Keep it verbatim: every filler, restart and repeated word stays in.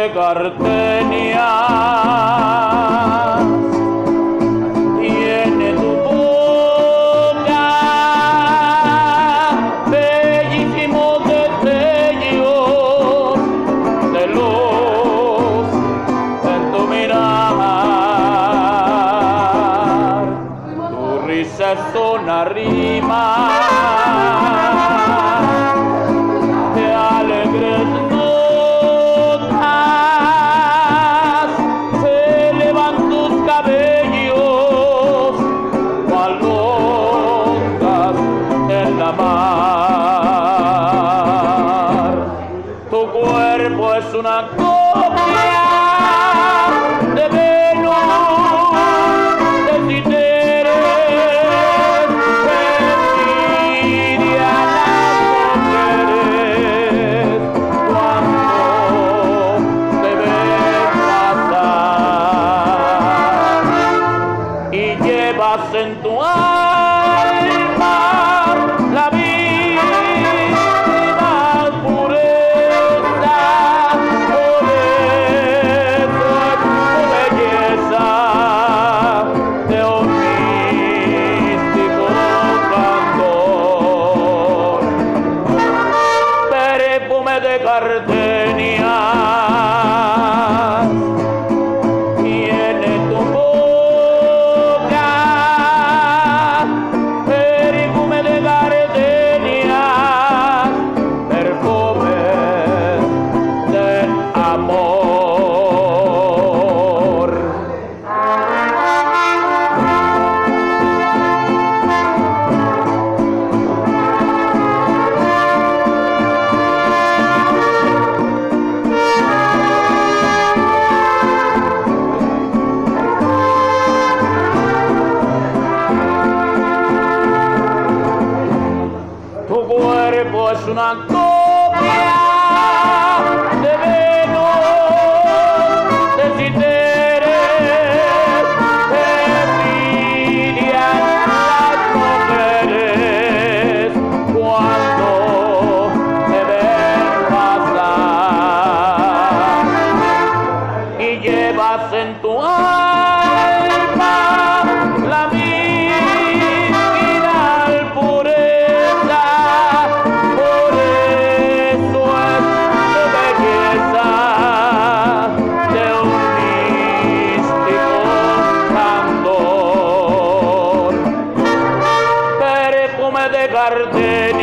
de gardenia tiene tu boca, bellísimos destellos de luz en tu mirar. Tu risa es una rima de alegres notas, se elevan tus cabellos cual ondas en la mar. Tu cuerpo es una copia de Venus, de títeres que envidian las mujeres cuando te ven pasar, y llevas en tu alma la vida pureza. Por eso es tu belleza de un místico candor, perfume de gardenia tiene tu boca, perfume de gardenia, perfume del amor. Tu cuerpo es una copia de Venus, de títeres que envidian las mujeres cuando te ven pasar, y llevas en tu alma la vida pureza. Por eso es tu belleza de un místico candor, perfume de gardenia